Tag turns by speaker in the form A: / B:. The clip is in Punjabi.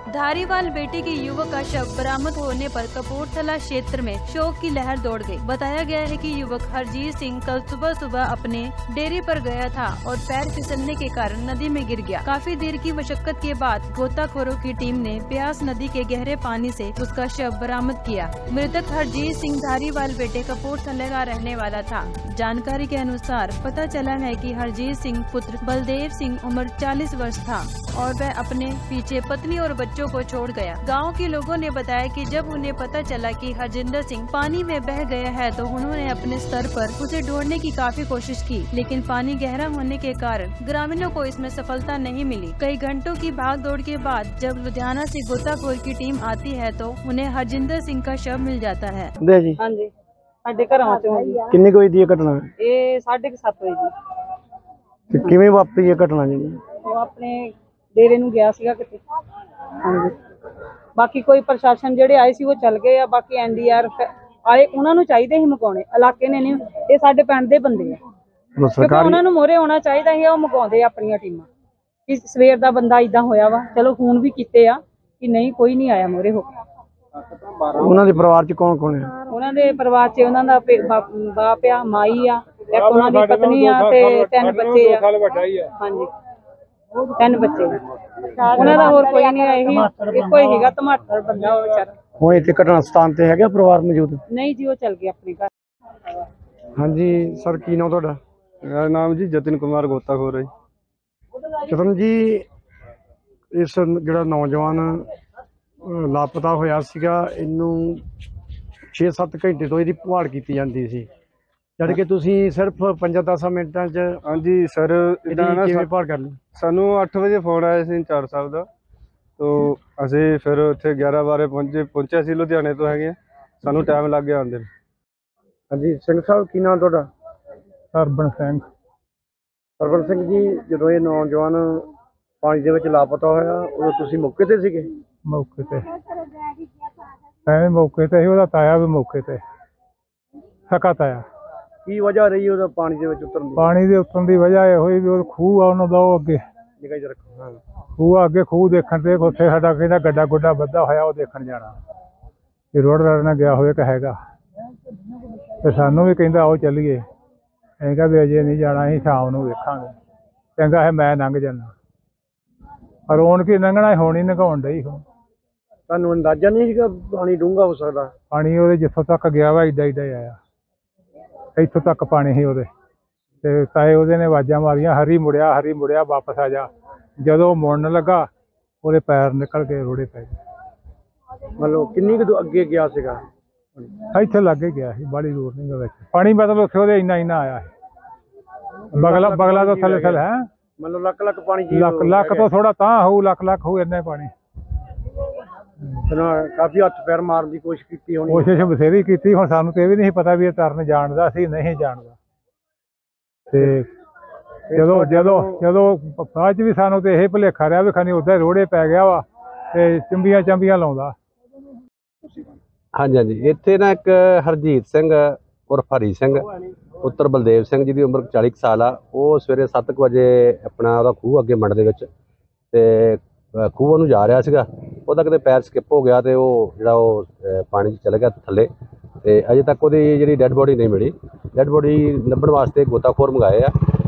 A: धारीवाल बेटे के युवक का शव बरामद होने पर कपूरथला क्षेत्र में शोक की लहर दौड़ गई। बताया गया है कि युवक हरजीत सिंह कल सुबह अपने डेरे पर गया था और पैर फिसलने के कारण नदी में गिर गया। काफी देर की मशक्कत के बाद गोताखोरों की टीम ने ब्यास नदी के गहरे पानी से उसका शव बरामद किया। मृतक हरजीत सिंह धारीवाल बेटे कपूरथला का रहने वाला था। जानकारी के अनुसार पता चला है कि हरजीत सिंह पुत्र बलदेव सिंह उम्र 40 वर्ष था और वह अपने पीछे पत्नी और बच्चों को छोड़ गया। गांव के लोगों ने बताया कि जब उन्हें पता चला कि हरजिंदर सिंह पानी में बह गया है तो उन्होंने अपने स्तर पर उसे ढूंढने की काफी कोशिश की, लेकिन पानी गहरा होने के कारण ग्रामीणों को इसमें सफलता नहीं मिली। कई घंटों की भाग दौड़ के बाद जब लुधियाना से गोताखोर की टीम आती है तो उन्हें हरजिंदर सिंह का शव मिल जाता है।
B: हाँ जी, ਸਾਡੇ ਘਰਾਂ ਚੋਂ ਕਿੰਨੇ ਕੋਈ ਦੀ ਘਟਨਾ ਇਹ 7:30 ਵਜੇ ਦੀ। ਕਿਵੇਂ ਵਾਪਰੀ ਇਹ ਘਟਨਾ ਜੀ? ਉਹ ਆਪਣੇ ਡੇਰੇ ਨੂੰ ਗਿਆ ਸੀਗਾ ਕਿਤੇ। ਹਾਂਜੀ, ਬਾਕੀ ਕੋਈ ਪ੍ਰਸ਼ਾਸਨ ਜਿਹੜੇ ਆਏ ਸੀ ਉਹ ਚੱਲ ਗਏ ਆ। ਬਾਕੀ ਐਨਡੀਆਰਐਫ ਆਏ, ਉਹਨਾਂ ਨੂੰ ਚਾਹੀਦੇ ਸੀ ਮੁਕਾਉਣੇ, ਇਲਾਕੇ ਨੇ ਨਹੀਂ। ਇਹ ਸਾਡੇ ਪਿੰਡ ਦੇ ਬੰਦੇ ਆ, ਕਿਉਂਕਿ ਉਹਨਾਂ ਨੂੰ ਮੋਹਰੇ ਹੋਣਾ ਚਾਹੀਦਾ ਸੀ। ਉਹ ਮੁਕਾਉਂਦੇ ਆਪਣੀਆਂ ਟੀਮਾਂ ਕਿ ਸਵੇਰ ਦਾ ਬੰਦਾ ਇਦਾਂ ਹੋਇਆ ਵਾ। ਚਲੋ ਫੋਨ ਵੀ ਕੀਤੇ ਆ ਕਿ ਨਹੀਂ, ਕੋਈ ਨਹੀਂ ਆਇਆ ਮੋਹਰੇ ਹੋ ਕੇ। ਉਹਨਾਂ ਦੇ ਪਰਿਵਾਰ ਚ ਕੌਣ ਕੌਣ ਹੈ? ਉਹਨਾਂ ਦੇ ਪਰਿਵਾਰ ਚ ਉਹਨਾਂ ਦਾ ਬਾਪ ਆ, ਮਾਈ ਆ, ਇੱਕ ਉਹਨਾਂ ਦੀ ਪਤਨੀ ਆ ਤੇ 3 ਬੱਚੇ ਆ। ਹਾਂਜੀ, 3 ਬੱਚੇ। ਉਹਨਾਂ ਦਾ ਹੋਰ ਕੋਈ ਨਹੀਂ ਆ, ਇਹੀ ਇੱਕੋ ਹੀ ਹੈਗਾ ਧਮਾਟਰ ਬੰਦਾ ਉਹ ਵਿਚਾਰਾ। ਹੁਣ ਇੱਥੇ ਘਟਨਾ ਸਥਾਨ ਤੇ ਹੈਗਾ ਪਰਿਵਾਰ ਮੌਜੂਦ? ਨਹੀਂ ਜੀ, ਉਹ ਚਲ ਗਏ ਆਪਣੇ ਘਰ। ਹਾਂਜੀ ਸਰ, ਕੀ ਨਾਮ ਤੁਹਾਡਾ?
C: ਮੇਰਾ ਨਾਮ ਜੀ ਜਤਨ ਕੁਮਾਰ ਗੋਤਾਖੋਰ ਹੈ।
B: ਜਤਨ ਜੀ, ਇਸ ਜਿਹੜਾ ਨੌਜਵਾਨ ਲਾਪਤਾ ਹੋਇਆ ਸੀਗਾ, ਇਹਨੂੰ 6-7 ਘੰਟੇ ਤੋਂ ਇਹਦੀ ਭਾਲ ਕੀਤੀ ਜਾਂਦੀ ਸੀ, ਜਦ ਕਿ ਤੁਸੀਂ ਸਿਰਫ 5-10 ਮਿੰਟਾਂ 'ਚ
C: ਹਾਂਜੀ ਸਰ,
B: ਕਿਵੇਂ ਭਾਲ ਕਰ ਲਈ?
C: ਸਾਨੂੰ 8 ਵਜੇ ਫੋਨ ਆਇਆ ਸੀ ਇੰਚਾਰਜ ਸਾਹਿਬ ਦਾ, ਤੋ ਅਸੀਂ ਫਿਰ ਉੱਥੇ 11 ਪਹੁੰਚਿਆ ਸੀ। ਲੁਧਿਆਣੇ ਤੋਂ ਹੈਗੇ, ਸਾਨੂੰ ਟਾਈਮ ਲੱਗ ਗਿਆ ਆਉਂਦੇ।
B: ਹਾਂਜੀ ਸਿੰਘ ਸਾਹਿਬ, ਕੀ ਨਾਮ ਤੁਹਾਡਾ?
C: ਹਰਬਨ ਸਿੰਘ।
B: ਹਰਬਨ ਸਿੰਘ ਜੀ, ਜਦੋਂ ਇਹ ਨੌਜਵਾਨ ਪਾਣੀ ਦੇ ਵਿੱਚ ਲਾਪਤਾ ਹੋਇਆ ਉਦੋਂ ਤੁਸੀਂ ਮੌਕੇ ਤੇ ਸੀਗੇ?
C: ਮੌਕੇ ਤੇ ਐਵੇਂ ਮੌਕੇ ਤੇ ਸੀ, ਉਹਦਾ ਤਾਇਆ ਵੀ ਮੌਕੇ ਤੇ, ਸਕਾ ਤਾਇਆ।
B: ਕੀ ਵਜ੍ਹਾ ਰਹੀ ਉਹਦਾ ਪਾਣੀ ਦੇ ਵਿੱਚ ਉਤਰਨ ਦੀ?
C: ਪਾਣੀ ਦੇ ਉਤਰਨ ਦੀ ਵਜ੍ਹਾ ਇਹ ਹੋਈ ਵੀ ਉਹ ਖੂਹ ਆ ਉਹਨਾਂ ਦਾ, ਉਹ ਅੱਗੇ
B: ਨਿਗਾਹ 'ਚ ਰੱਖੋ।
C: ਖੂਹ ਅੱਗੇ, ਖੂਹ ਦੇਖਣ ਤੇ ਉੱਥੇ ਸਾਡਾ ਕਹਿੰਦਾ ਗੱਡਾ ਗੁੱਡਾ ਬੱਧਾ ਹੋਇਆ, ਉਹ ਦੇਖਣ ਜਾਣਾ ਕਿ ਰੋਡ ਨਾਲ ਗਿਆ ਹੋਵੇ ਕਿ ਹੈਗਾ। ਤੇ ਸਾਨੂੰ ਵੀ ਕਹਿੰਦਾ ਆਓ ਚੱਲੀਏ। ਅਸੀਂ ਕਿਹਾ ਵੀ ਅਜੇ ਨਹੀਂ ਜਾਣਾ, ਅਸੀਂ ਸ਼ਾਮ ਨੂੰ ਵੇਖਾਂਗੇ। ਚੰਗਾ ਹੈ, ਮੈਂ ਲੰਘ ਜਾਂਦਾ। ਪਰ ਹੁਣ ਕੀ ਲੰਘਣਾ, ਹੁਣ ਹੀ ਨਗਾਉਣ ਡਈ। ਹੁਣ
B: ਤੁਹਾਨੂੰ ਅੰਦਾਜ਼ਾ ਨਹੀਂ ਸੀਗਾ ਪਾਣੀ ਡੂੰਘਾ ਹੋ ਸਕਦਾ?
C: ਪਾਣੀ ਉਹਦੇ ਜਿੱਥੋਂ ਤੱਕ ਗਿਆ ਵਾ ਏਦਾਂ ਹੀ ਆਇਆ, ਇੱਥੋਂ ਤੱਕ ਪਾਣੀ ਸੀ ਉਹਦੇ। ਤੇ ਤਾਏ ਉਹਦੇ ਨੇ ਆਵਾਜ਼ਾਂ ਮਾਰੀਆਂ, ਹਰੀ ਮੁੜਿਆ ਵਾਪਸ ਆ ਜਾ। ਜਦੋਂ ਮੁੜਨ ਲੱਗਾ ਉਹਦੇ ਪੈਰ ਨਿਕਲ ਕੇ ਰੋੜੇ ਪੈ ਗਏ।
B: ਮਤਲਬ ਕਿੰਨੀ ਕੁ ਅੱਗੇ ਗਿਆ ਸੀਗਾ?
C: ਇੱਥੇ ਲਾਗੇ ਗਿਆ ਸੀ, ਬਾਹਲੀ ਦੂਰ ਨਹੀਂ ਵਿੱਚ ਪਾਣੀ। ਮਤਲਬ ਉੱਥੇ ਉਹਦੇ ਇੰਨਾ ਆਇਆ ਸੀ, ਬਗਲਾ ਤੋਂ ਥੱਲੇ ਹੈ।
B: ਮਤਲਬ ਲੱਖ ਪਾਣੀ?
C: ਲੱਖ ਤੋਂ ਥੋੜਾ ਤਾਂ ਹੋਊ, ਲੱਖ ਹੋਊ ਇੰਨਾ ਪਾਣੀ।
B: ਕਾਫੀ ਹੱਥ ਪੈਰ ਮਾਰਨ ਦੀ ਕੋਸ਼ਿਸ਼ ਕੀਤੀ ਹੋਣੀ?
C: ਕੋਸ਼ਿਸ਼ ਬਥੇਰੀ ਕੀਤੀ। ਹੁਣ ਸਾਨੂੰ ਤੇ ਇਹ ਵੀ ਨਹੀਂ ਪਤਾ ਵੀ ਇਹ ਤਰਨ ਜਾਣਦਾ ਸੀ ਨਹੀਂ ਜਾਣਦਾ। ਤੇ ਜਦੋਂ ਬਾਅਦ ਚ ਵੀ ਸਾਨੂੰ ਤੇ ਇਹ ਭੁਲੇਖਾ ਰਿਹਾ ਵੀ ਖਾਨੀ ਉੱਧਰ ਰੋੜੇ ਪੈ ਗਿਆ ਵਾ ਤੇ ਚੰਬੀਆਂ ਲਾਉਂਦਾ।
D: ਹਾਂਜੀ, ਇੱਥੇ ਨਾ ਇੱਕ ਹਰਜੀਤ ਸਿੰਘ ਉਰਫ ਹਰੀ ਸਿੰਘ ਪੁੱਤਰ ਬਲਦੇਵ ਸਿੰਘ ਜਿਹਦੀ ਉਮਰ 40 ਸਾਲ ਆ, ਉਹ ਸਵੇਰੇ 7 ਵਜੇ ਆਪਣਾ ਉਹਦਾ ਖੂਹ ਅੱਗੇ ਮੰਡ ਦੇ ਵਿੱਚ ਤੇ ਖੂਹ ਨੂੰ ਜਾ ਰਿਹਾ ਸੀਗਾ। ਉਹਦਾ ਕਿਤੇ ਪੈਰ ਸਕਿਪ ਹੋ ਗਿਆ ਤੇ ਉਹ ਜਿਹੜਾ ਉਹ ਪਾਣੀ 'ਚ ਚਲ ਗਿਆ ਥੱਲੇ। ਤੇ ਅਜੇ ਤੱਕ ਉਹਦੀ ਜਿਹੜੀ ਡੈੱਡ ਬੋਡੀ ਨਹੀਂ ਮਿਲੀ। ਡੈੱਡ ਬੋਡੀ ਲੱਭਣ ਵਾਸਤੇ ਗੋਤਾਖੋਰ ਮੰਗਾਏ ਆ।